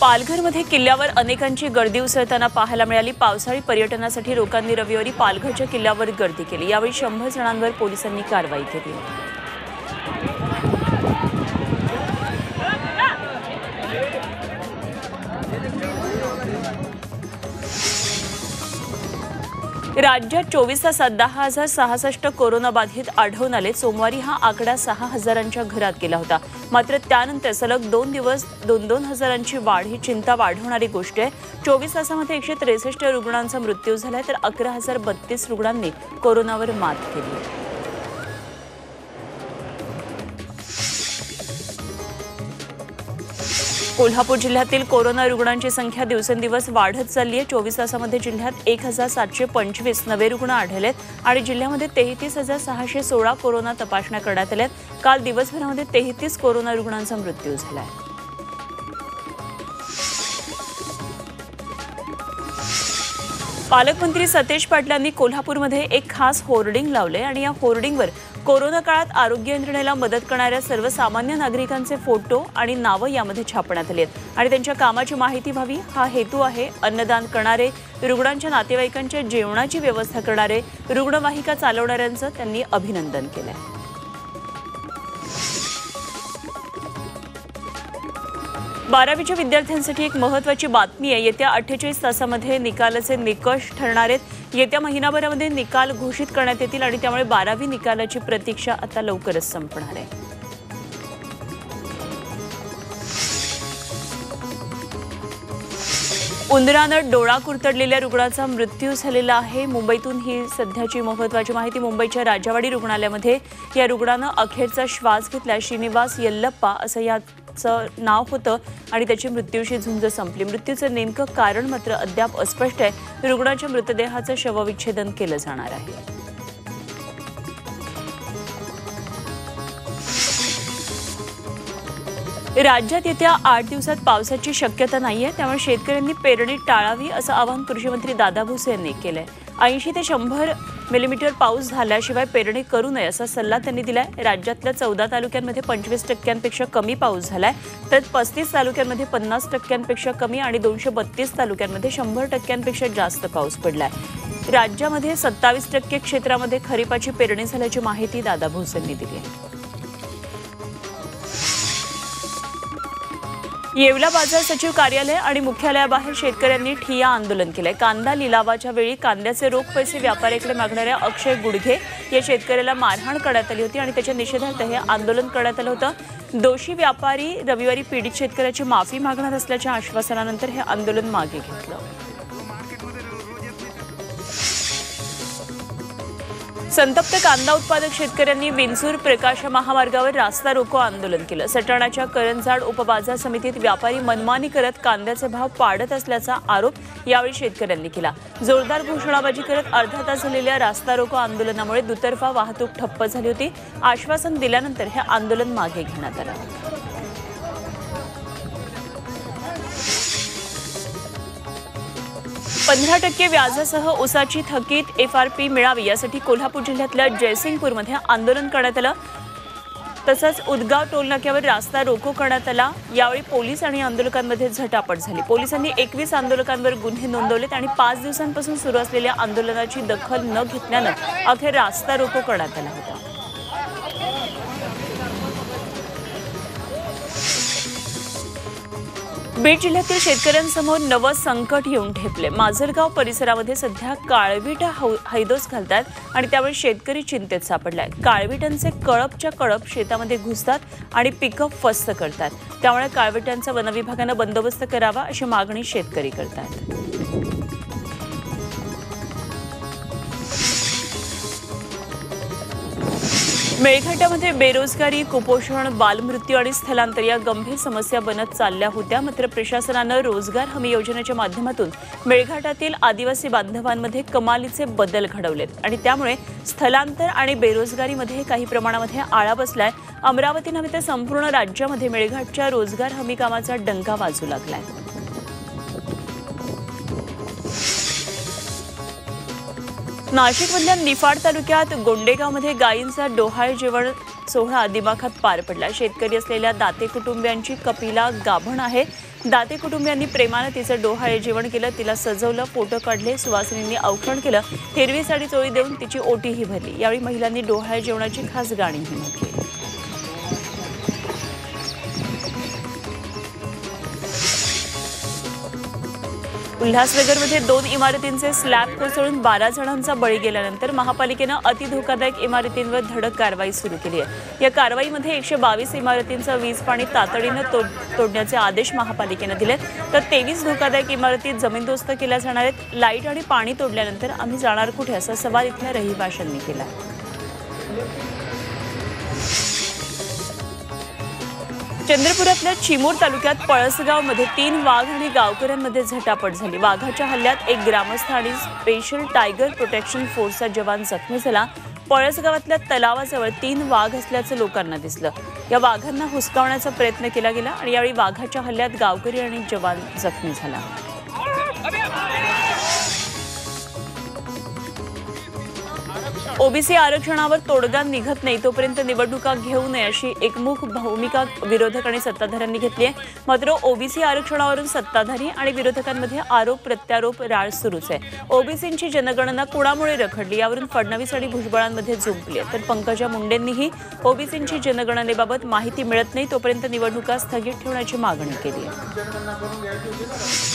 पालघरमध्ये किल्ल्यावर अनेकांची गर्दी उसळताना पाहायला मिळाली। पावसाळी पर्यटनासाठी लोकांनी रविवारी पालघरच्या किल्ल्यावर गर्दी केली। यावेळी 100 जणांवर पोलिसांनी कारवाई केली। राज्यात 24 तासात 10,066 कोरोनाबाधित आढळून आले। सोमवारी हा आकडा 6,000च्या घरात गेला होता। मात्र त्यानंतर सलग 2 दिवस 2-2 हजारांची वाढ ही चिंता वाढवणारी गोष्ट आहे। 24 तासामध्ये 163 रुग्णांचा मृत्यू झालाय, तर 11,032 रुग्णांनी कोरोनावर मात केली। कोल्हापूर जिल्ह्यातील कोरोना रुग्णांची संख्या दिवसेंदिवस वाढत चालली आहे। 24 तासामध्ये जिल्ह्यात 1,725 नवे रुग्ण आढळलेत आणि जिल्ह्यामध्ये 33,616 कोरोना तपासण्या करण्यात आल्यात। काल दिवसभरामध्ये 33 कोरोना रुग्णांचा मृत्यू झालाय। पालकमंत्री सतेज पाटलांनी कोल्हापूरमध्ये एक खास होर्डिंग लावले आणि या होर्डिंगवर कोरोना काळात आरोग्य यंत्रणेला मदत करणाऱ्या सर्वसामान्य नागरिकांचे फोटो आणि नावं यामध्ये छापण्यात आली आहेत आणि त्यांच्या कामाची माहिती व्हावी हा हेतू आहे। अन्नदान करणारे, रुग्णांच्या नातेवाईकांच्या जेवणाची व्यवस्था करणारे, रुग्णवाहिका चालवणाऱ्यांचं त्यांनी अभिनंदन केलंय। 12वीच्या विद्यार्थ्यांसाठी एक महत्त्वाची बातमी आहे। येत्या 48 तासामध्ये निकालाचे निकष ठरणार आहेत। येत्या महिनाभरामध्ये निकाल घोषित करण्यात येतील आणि त्यामुळे 12वी निकालाची प्रतीक्षा आता लवकरच संपणार आहे। उंदरानं डोळा कुरतडलेल्या रुग्णाचा मृत्यू झालेला आहे। मुंबईतून ही सध्याची महत्त्वाची माहिती। मुंबईच्या राजावाडी रुग्णालयामध्ये या रुग्णानं अखेरचा श्वास घेतला। श्रीनिवास येल्लप्पा असं याचं नाव होतं आणि त्याची मृत्यूशी झुंज संपली। मृत्यूचं नेमकं कारण मात्र अद्याप अस्पष्ट आहे। रुग्णाच्या मृतदेहाचं शवविच्छेदन केलं जाणार आहे। राज्यात येत्या 8 दिवसात पावसाची शक्यता नाहीये, त्यामुळे शेतकऱ्यांनी पेरणी टाळावी असं आवाहन कृषीमंत्री दादा भुसे यांनी केलंय। 80 ते 100 मिलीमीटर पाऊस झाल्याशिवाय पेरणी करू नये असा सल्ला त्यांनी दिलाय। राज्यातल्या 14 तालुक्यांमध्ये 25% कमी पाऊस झालाय, तर 35 तालुक्यांमध्ये 50% कमी आणि 232 तालुक्यांमध्ये 100% जास्त पाऊस पडलाय। राज्यामध्ये 27% क्षेत्रामध्ये खरीपाची पेरणी झाल्याची माहिती दादा भुसे यांनी दिली आहे। येवला बाजार सचिव कार्यालय आणि मुख्यालयाबाहेर शेतकऱ्यांनी ठिय्या आंदोलन केलंय। कांदा लिलावाच्या वेळी कांद्याचे रोख पैसे व्यापाऱ्याकडे मागणाऱ्या अक्षय गुडघे या शेतकऱ्याला मारहाण करण्यात आली होती आणि त्याच्या निषेधार्थ हे आंदोलन करण्यात आलं होतं। दोषी व्यापारी रविवारी पीडित शेतकऱ्याची माफी मागणार असल्याच्या आश्वासनानंतर हे आंदोलन मागे घेतलं। संतप्त कांदा उत्पादक शेतकऱ्यांनी विंचूर प्रकाश महामार्गावर रास्ता रोको आंदोलन केलं। सटाणाच्या करंजाड उपबाजार समितीत व्यापारी मनमानी करत कांद्याचे भाव पाडत असल्याचा आरोप यावेळी शेतकऱ्यांनी केला। जोरदार घोषणाबाजी करत अर्धा तास झालेल्या रास्ता रोको आंदोलनामुळे दुतर्फा वाहतूक ठप्प झाली होती। आश्वासन दिल्यानंतर हे आंदोलन मागे घेण्यात आलं। 15% व्याजासह ऊसाची थकीत FRP मिळावी यासाठी कोल्हापूर जिल्ह्यातल्या जयसिंगपूरमध्ये आंदोलन करण्यात आलं। तसंच उदगाव टोलनाक्यावर रास्ता रोको करण्यात आला। यावेळी पोलीस आणि आंदोलकांमध्ये झटापट झाली। पोलिसांनी 21 आंदोलकांवर गुन्हे नोंदवलेत आणि 5 दिवसांपासून सुरू असलेल्या आंदोलनाची दखल न घेतल्यानं अखेर रास्ता रोको करण्यात आला होता। बीड जिल्ह्यातील शेतकऱ्यांसमोर नवं संकट येऊन ठेपले। माजलगाव परिसरामध्ये सध्या काळविटा हैदोस घालतात आणि त्यामुळे शेतकरी चिंतेत सापडलाय। काळविटांचे कळपच्या कळप शेतामध्ये घुसतात आणि पिकं फस्त करतात, त्यामुळे काळविटांचा वनविभागानं बंदोबस्त करावा अशी मागणी शेतकरी करतात। मेळघाटामध्ये बेरोजगारी, कुपोषण, बालमृत्यू आणि स्थलांतर या गंभीर समस्या बनत चालल्या होत्या। मात्र प्रशासनानं रोजगार हमी योजनेच्या माध्यमातून मेळघाटातील आदिवासी बांधवांमध्ये कमालीचे बदल घडवलेत आणि त्यामुळे स्थलांतर आणि बेरोजगारीमध्ये काही प्रमाणामध्ये आळा बसलाय। अमरावती नव्हे तर संपूर्ण राज्यामध्ये मेळघाटच्या रोजगार हमी कामाचा डंका वाजू लागलाय। नाशिकमधल्या निफाड तालुक्यात गोंडेगावमध्ये गायींचा डोहाळ जेवण सोहळा दिमाखात पार पडला। शेतकरी असलेल्या दाते कुटुंबियांची कपिला गाभण आहे दाते कुटुंबियांनी प्रेमानं तिचं डोहाळे जेवण केलं, तिला सजवलं, फोटो काढले, सुवासिनींनी औक्षण केलं, हिरवी साडी चोळी देऊन तिची ओटीही भरली. यावेळी महिलांनी डोहाळे जेवणाची खास गाणीही म्हटली. उल्हासनगरमध्ये 2 इमारतींचे स्लॅब कोसळून 12 जणांचा बळी गेल्यानंतर महापालिकेनं अतिधोकादायक इमारतींवर धडक कारवाई सुरू केली आहे. या कारवाईमध्ये 122 इमारतींचं वीज पाणी तातडीनं तोडण्याचे आदेश महापालिकेनं दिलेत. तर 23 धोकादायक इमारती जमीनदोस्त केल्या जाणार आहेत. लाईट आणि पाणी तोडल्यानंतर आम्ही जाणार कुठे असा सवाल इथल्या रहिवाशांनी केला. चंद्रपुरातल्या चिमूर तालुक्यात पळसगावमध्ये 3 वाघ आणि गावकऱ्यांमध्ये झटापट झाली. वाघाच्या हल्ल्यात एक ग्रामस्थ आणि स्पेशल टायगर प्रोटेक्शन फोर्सचा जवान जखमी झाला. पळसगावातल्या तलावाजवळ 3 वाघ असल्याचं लोकांना दिसलं. या वाघांना हुसकावण्याचा प्रयत्न केला गेला आणि यावेळी वाघाच्या हल्ल्यात गावकरी आणि जवान जखमी झाला. ओबीसी आरक्षणावर तोडगा निघत नाही तोपर्यंत निवडणुका घेऊ नये अशी एकमुख भूमिका विरोधक आणि सत्ताधाऱ्यांनी घेतली आहे. मात्र ओबीसी आरक्षणावरून सत्ताधारी आणि विरोधकांमध्ये आरोप प्रत्यारोप राळ सुरूच आहे. ओबीसींची जनगणना कुणामुळे रखडली यावरून फडणवीस आणि भुजबळांमध्ये झुंपली आहे. तर पंकजा मुंडेंनीही ओबीसींची जनगणनेबाबत माहिती मिळत नाही तोपर्यंत निवडणुका स्थगित ठेवण्याची मागणी केली आहे.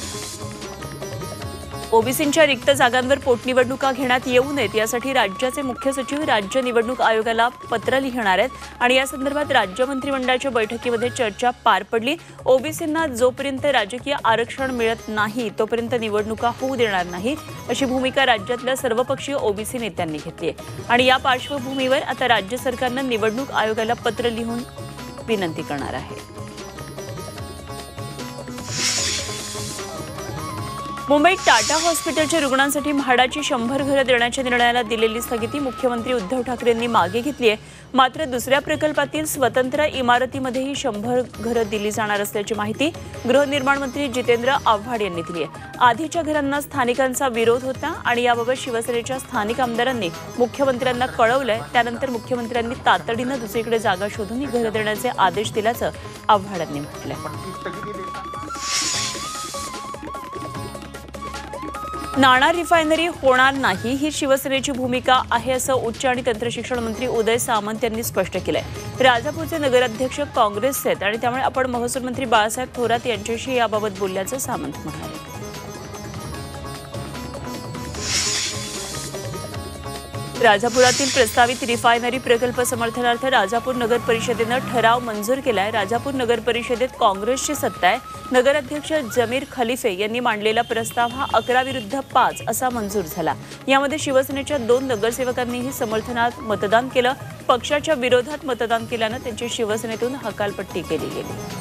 ओबीसींच्या रिक्त जागांवर पोटनिवडणुका घेण्यात येऊ नयेत यासाठी राज्याचे मुख्य सचिव राज्य निवडणूक आयोगाला पत्र लिहिणार आहेत आणि या संदर्भात राज्य मंत्रिमंडळाच्या बैठकीमध्ये चर्चा पार पडली. ओबीसींना जोपर्यंत राजकीय आरक्षण मिळत नाही तोपर्यंत निवडणुका होऊ देणार नाही अशी भूमिका राज्यातल्या सर्वपक्षीय ओबीसी नेत्यांनी घेतली आहे. आणि या पार्श्वभूमीवर आता राज्य सरकारनं निवडणूक आयोगाला पत्र लिहून विनंती करणार आहे. मुंबईत टाटा हॉस्पिटलच्या रुग्णांसाठी म्हाडाची 100 घरं देण्याच्या निर्णयाला दिलेली स्थगिती मुख्यमंत्री उद्धव ठाकरेंनी मागे घेतली आहे. मात्र दुसऱ्या प्रकल्पातील स्वतंत्र इमारतीमध्येही 100 घरं दिली जाणार असल्याची माहिती गृहनिर्माण मंत्री जितेंद्र आव्हाड यांनी दिली आहे. आधीच्या घरांना स्थानिकांचा विरोध होता आणि याबाबत शिवसेनेच्या स्थानिक आमदारांनी मुख्यमंत्र्यांना कळवलंय. त्यानंतर मुख्यमंत्र्यांनी तातडीनं दुसरीकडे जागा शोधून ही घरं देण्याचे आदेश दिल्याचं आव्हाडांनी म्हटलंय. नाणार रिफायनरी होणार नाही ही शिवसेनेची भूमिका आहे असं उच्च आणि तंत्रशिक्षण मंत्री उदय सामंत यांनी स्पष्ट केलंय. राजापूरचे नगराध्यक्ष काँग्रेसचे आहेत आणि त्यामुळे आपण महसूल मंत्री बाळासाहेब थोरात यांच्याशी याबाबत बोलल्याचं सामंत म्हणाले. राजापुरातील प्रस्तावित रिफायनरी प्रकल्प समर्थनार्थ राजापूर नगर परिषदेनं ठराव मंजूर केलाय. राजापूर नगर परिषदेत काँग्रेसची सत्ता आहे. नगराध्यक्ष जमीर खलिफे यांनी मांडलेला प्रस्ताव हा 11-5 असा मंजूर झाला. यामध्ये शिवसेनेच्या 2 नगरसेवकांनीही समर्थनात मतदान केलं. पक्षाच्या विरोधात मतदान केल्यानं त्यांची शिवसेनेतून हकालपट्टी केली गेली.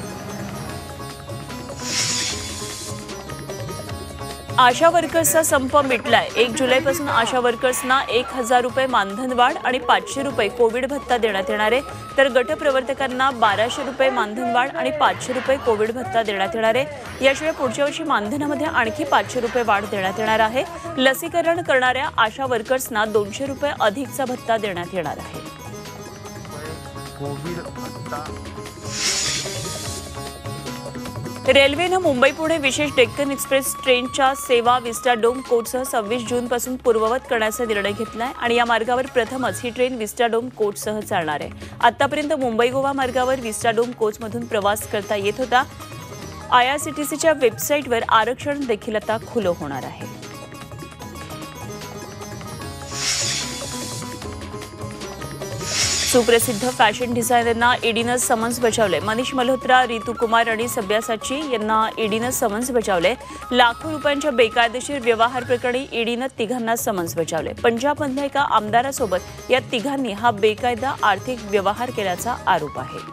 आशा वर्कर्सचा संप मिटलाय. 1 जुलैपासून आशा वर्कर्सना 1000 रुपये मानधनवाढ आणि 500 रुपये कोविड भत्ता देण्यात येणार आहे. तर गटप्रवर्तकांना 1200 रुपये मानधनवाढ आणि 500 रुपये कोविड भत्ता देण्यात येणार आहे. याशिवाय पुढच्या वर्षी मानधनामध्ये आणखी 500 रुपये वाढ देण्यात येणार आहे. लसीकरण करणाऱ्या आशा वर्कर्सना 200 रुपये अधिकचा भत्ता देण्यात येणार आहे. रेल्वेनं मुंबई पुणे विशेष डेक्कन एक्सप्रेस ट्रेनच्या सेवा विस्टा डोम कोचसह 26 जूनपासून पूर्ववत करण्याचा निर्णय घेतलाय आणि या मार्गावर प्रथमच ही ट्रेन विस्टा डोम कोचसह चालणार आहे. आतापर्यंत मुंबई गोवा मार्गावर विस्टा डोम कोचमधून प्रवास करता येत होता. IRCTCच्या वेबसाईटवर आरक्षण देखील आता खुलं होणार आहे. सुप्रसिद्ध फॅशन डिझायनरना ईडीनं समन्स बजावले. मनीष मल्होत्रा, रितू कुमार आणि सब्यासाची यांना ईडीनं समन्स बजावले. लाखो रुपयांच्या बेकायदेशीर व्यवहार प्रकरणी ईडीनं तिघांना समन्स बजावले. पंजाबमधल्या एका आमदारासोबत या तिघांनी हा बेकायदा आर्थिक व्यवहार केल्याचा आरोप आहे.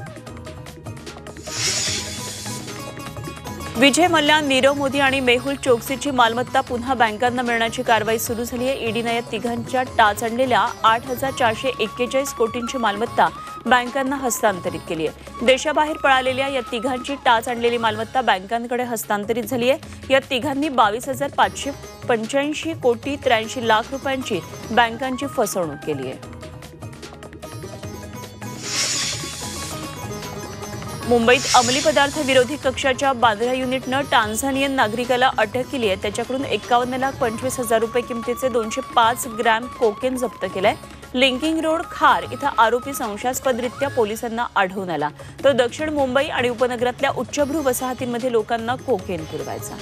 विजय मल्ल्या, नीरव मोदी आणि मेहुल चोक्सीची मालमत्ता पुन्हा बँकांना मिळण्याची कारवाई सुरू झाली आहे. ईडीनं या तिघांच्या टाच आणलेल्या 8,441 कोटींची मालमत्ता बँकांना हस्तांतरित केली आहे. देशाबाहेर पळालेल्या या तिघांची टाच आणलेली मालमत्ता बँकांकडे हस्तांतरित झाली आहे. या तिघांनी 22,585 कोटी 83 लाख रुपयांची बँकांची फसवणूक केली आहे. मुंबईत अंमली पदार्थ विरोधी कक्षाच्या बांद्रा युनिटनं टांझानियन नागरिकाला अटक केली आहे। त्याच्याकडून 51,25,000 रुपये किमतीचे 205 ग्रॅम कोकेन जप्त केलंय। लिंकिंग रोड खार इथं आरोपी संशयास्पदरित्या पोलिसांना आढळून आला। तो दक्षिण मुंबई आणि उपनगरातल्या उच्चभ्रू वसाहतींमध्ये लोकांना कोकेन पुरवायचा।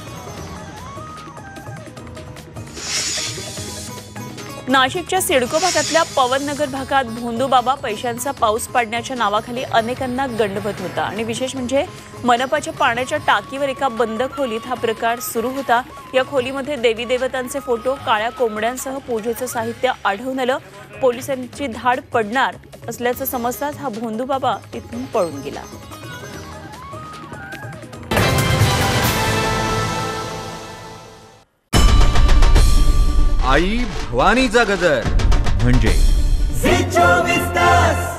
नाशिकच्या सिडको भागातल्या पवननगर भागात भोंदूबाबा पैशांचा पाऊस पाडण्याच्या नावाखाली अनेकांना गंडवत होता आणि विशेष म्हणजे मनपाच्या पाण्याच्या टाकीवर एका बंद खोलीत हा प्रकार सुरू होता। या खोलीमध्ये देवी देवतांचे फोटो, काळ्या कोंबड्यांसह पूजेचं साहित्य आढळून आलं। पोलिसांची धाड पडणार असल्याचं समजताच हा भोंदूबाबा तिथून पळून गेला। आई भवानीचा गजर म्हणजे झी 24 तास।